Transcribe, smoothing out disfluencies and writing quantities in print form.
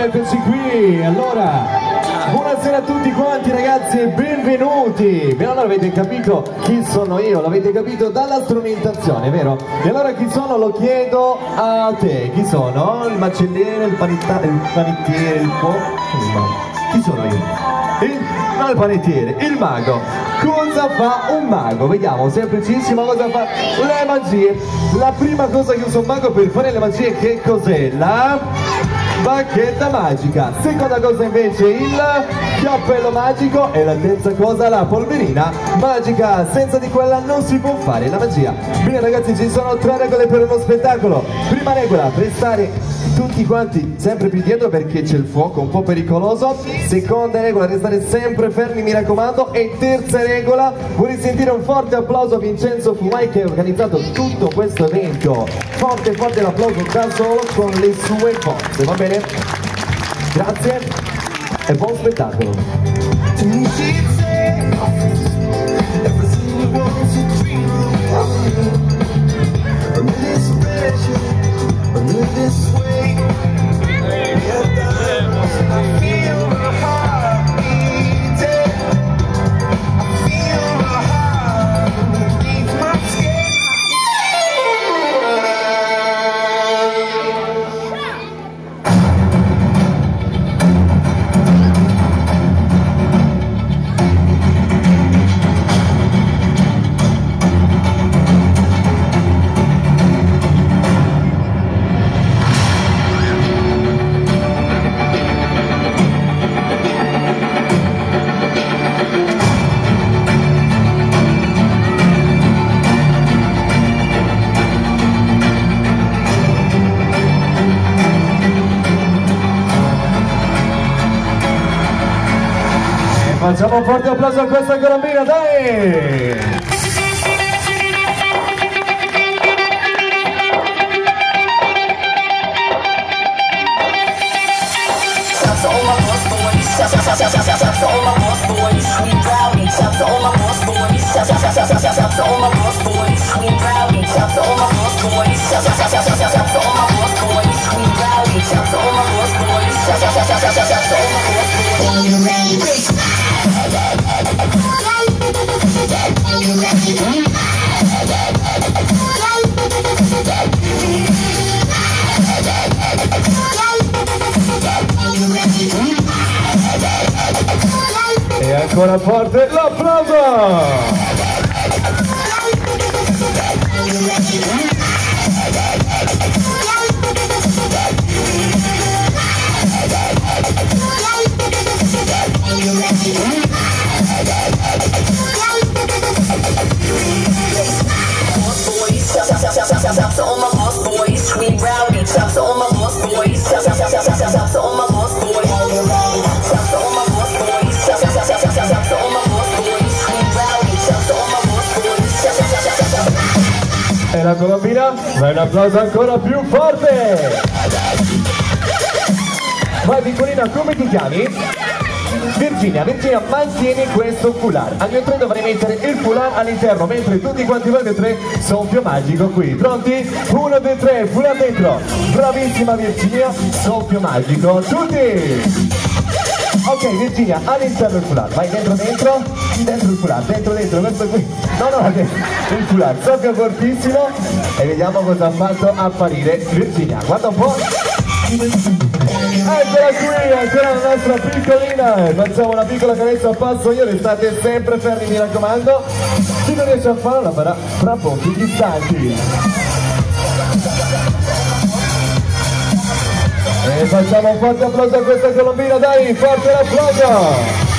Eccoci qui, allora, buonasera a tutti quanti ragazzi e benvenuti. Allora avete capito chi sono io, l'avete capito dalla strumentazione, vero? E allora chi sono lo chiedo a te, chi sono? Il macelliere, il panettiere, il chi sono io? Non il panettiere, il mago. Cosa fa un mago? Vediamo, semplicissimo, cosa fa? Le magie. La prima cosa che usa un mago per fare le magie che cos'è? La bacchetta magica. Seconda cosa invece il cappello magico. E la terza cosa la polverina magica. Senza di quella non si può fare la magia. Bene ragazzi, ci sono 3 regole per uno spettacolo. Prima regola, restare tutti quanti sempre più dietro perché c'è il fuoco un po' pericoloso. Seconda regola, restare sempre fermi mi raccomando. E terza regola, vorrei sentire un forte applauso a Vincenzo Fumai che ha organizzato tutto questo evento. Forte forte l'applauso da solo con le sue forze, va bene? Grazie e buon spettacolo. Facciamo un forte applauso a questa colombina, dai! E ancora forte l'applauso! E la colombina, ma un applauso ancora più forte! Vai piccolina, come ti chiami? Virginia, mantieni questo foulard. Al mio 3 dovrei mettere il foulard all'interno, mentre tutti quanti voi al 3 soffio magico qui. Pronti? 1, 2, 3, foulard dentro. Bravissima Virginia, soffio magico. Tutti! Ok Virginia, all'interno il foulard. Vai dentro il foulard, dentro, questo qui. No, il foulard, soffio fortissimo. E vediamo cosa ha fatto apparire Virginia. Guarda un po'. Eccola qui, ancora la nostra piccolina. Facciamo una piccola carezza a passo io, restate sempre fermi mi raccomando. Chi non riesce a farlo la farà fra pochi istanti. E facciamo un forte applauso a questa colombina, dai, forte l'applauso!